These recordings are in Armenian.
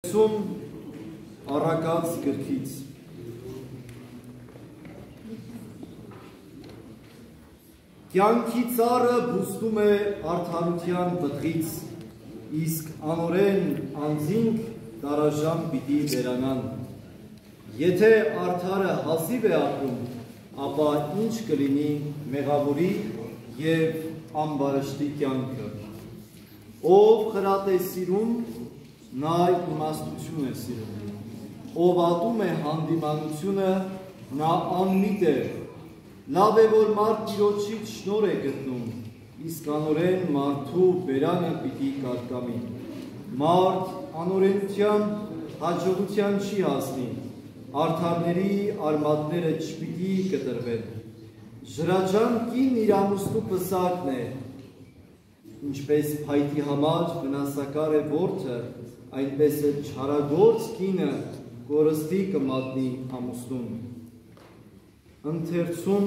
Առակած գրքից Կյանքի ծառը բուստում է արդարության պտղից, իսկ անօրեն անձինք դարաժամ պիտի վերանան։ Եթե արդարը հազիվ է ապրում, ապա ինչ կլինի մեղավորի և ամբարշտի կյանքը։ Ով խրատ է սիրում, նա իմաստություն է սիրում, ով ատում է հանդիմանությունը, նա անմիտ է, լավ է, որ մարդ Տիրոջից շնորհ է գտնում, իսկ անօրեն մարդու բերանը պիտի կարկամի, մարդ անօրենության հաջողության չի հասնի, արդարների արմատները չպիտի կտրվեն, ժրաջան կին իր ամուսնու պսակն է, ինչպես փայտի համար վնասակար է որդը, այնպես է չարագործ կինը կորստի կմատնի ամուսնուն։ Ընթերցում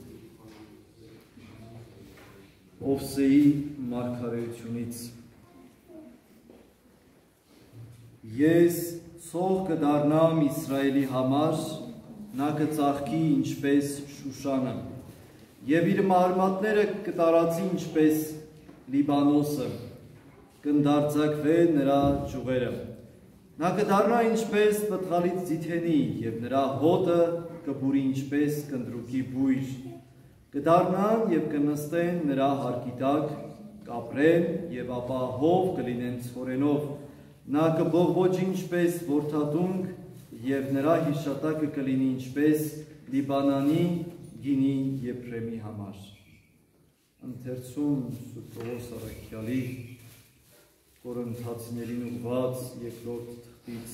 Ովսեի մարգարեությունից Ես ցող կդառնամ Իսրայելի համար, նա կծաղկի ինչպես Շուշանը, և իր մարմատները կտարածի ինչպես Լիբանոսը, կնդարձակվե նրա ճյուղերը, նա կդառնա ինչպես պտղալից ձիթենի, և նրա հոտը կբուրի ինչպես կնդրուկի բույր, կդառնան և կնստեն նրա հարկի տակ, կապրեն և ապա հով կլինեն ցորենով, նա կբողբոջի ինչպես որդատունք և նրա հիշատակը կլինի ինչպես Լիբանանի գինի Եփրեմի համար։ Ընթերցում Սուրբ Պողոս առաքյալի Կորինթացիներին ուղղված երկրորդ թղթից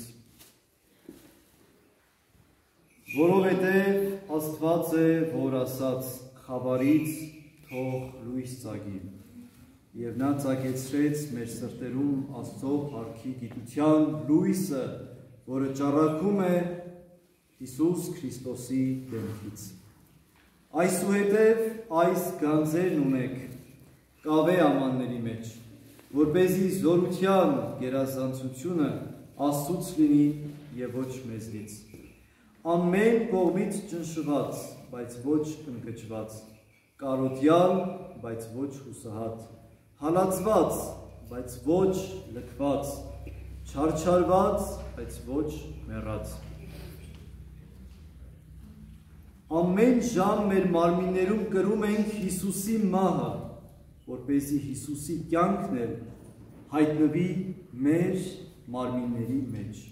Որովհետև Աստված է, որ ասաց խավարից թող լույս ծագի, և նա ծագեցրեց մեր սրտերում Աստծո փառքի գիտության լույսը, որը ճառագում է Հիսուս Քրիստոսի դեմքից։ Այսուհետև այս գանձերն ունեք կավե ամանների մեջ, որպեսզի զորության գերազանցությունը Աստծուց լինի և ոչ մեզնից։ Ամեն կողմից ճնշված, բայց ոչ ընկճված, կարոտյալ, բայց ոչ հուսահատ, հալածված, բայց ոչ լքված, չարչարված, բայց ոչ մեռած։ Ամեն ժամ մեր մարմիններում կրում ենք Հիսուսի մահը, որպեսզի Հիսուսի կյանքն էլ հայտնվի մեր մարմինների մեջ։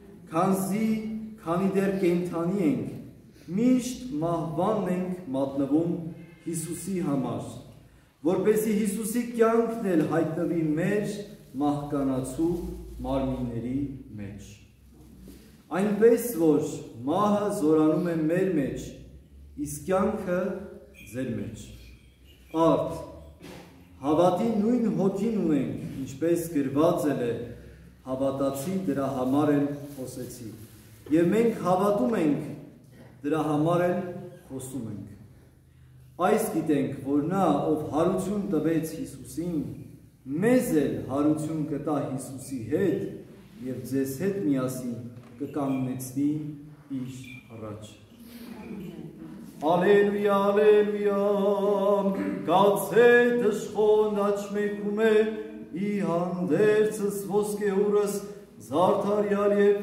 Քանի դեռ կենդանի ենք, միշտ մահվանն ենք մատնվում Հիսուսի համար, որպեսզի Հիսուսի կյանքն էլ հայտնվի մեր մահկանացու մարմինների մեջ։ Այնպես, որ մահը զորանում է մեր մեջ, իսկ կյանքը ձեր մեջ։ Արդ, հավատի նույն հոգին ունենք, ինչպես գրված է, հավատացի դրա համար էլ խոսեցի, և մենք հավատում ենք, դրա համար էլ խոսում ենք։ Այս գիտենք, որ նա, ով հարություն տվեց Հիսուսին, մեզ էլ հարություն կտա Հիսուսի հետ և ձեզ հետ միասին կկանգնեցնի իր առաջ։ Ալելույա, ալելույա, գացե դժխոն աչմեկում է, ի հանդերձս ոսկեուրս զարդարյալ է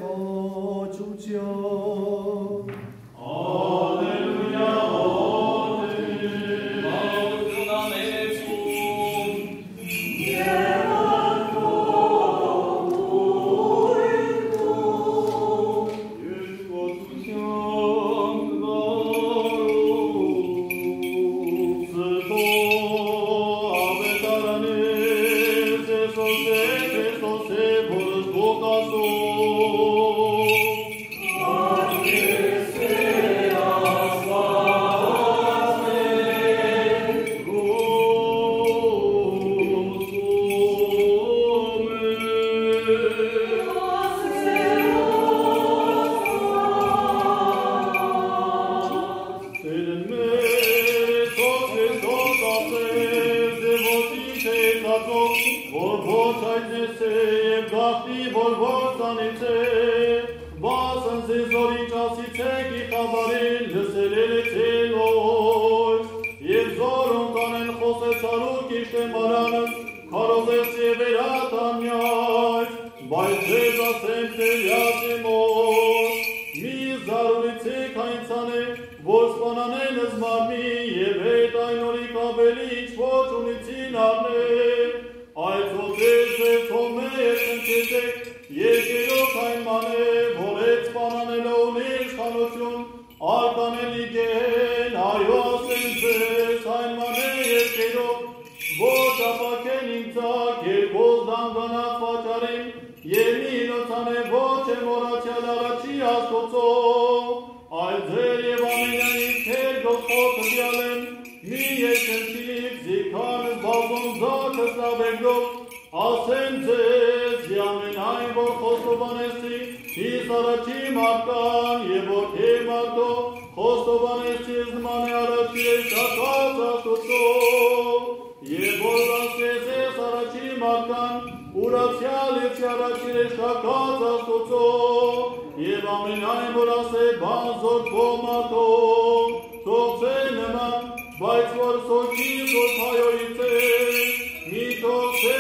պաճուճյան։ Ալելույա, յասիցե, բասն զեզորի ճասիցեք ի խաբարին լսելել է ցելոյ, և զորում կանեն խոսեցարուկ իշտե մարանը, քարոզես և երատամյայ, բայց ձեզ ասեմ ծերյացի մոտ, մի զարուրիցեք այնցանը, որ սպանանեն զմարմի և հետ այն օրի կաբելի ինչ-ոչ ունիցին արնեք, այդ ոտեր ձեզ հոմեր կնկետեք, երկերոք այն մանե, որ հետ սպանանելը ունի իշխանություն, արկանելի գեն, այո ասեն ձեզ, այն մանե երկերոք, ոչ ապակեն ինձակ, երկոս դանգանած վաճարին, և մի հինոցան է ոչ է մորացյալ առաջի աստոցո, այլ ձեր և ամենայից թեր գողխոթը դյալեն, մի երկնքիվ զիքանս բազոն զակս լավեգով, ասեն ձեզ, ամենայն որ խոստովանեցի, իս առաջի մարդկան, և որ թե մարդո, խոստովանեցի զման է առաջի շակած աստոցո, և որ ասես ես առաջի մարդկան, ուրացյալ եցի առաջի շակած աստոցո, և ամենայն որ ասե բան զորքո մարդո, թողցե նման, բայց որ սոքի զորք հայոյից է, մի թողցե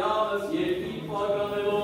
Յավս երկի պագանելով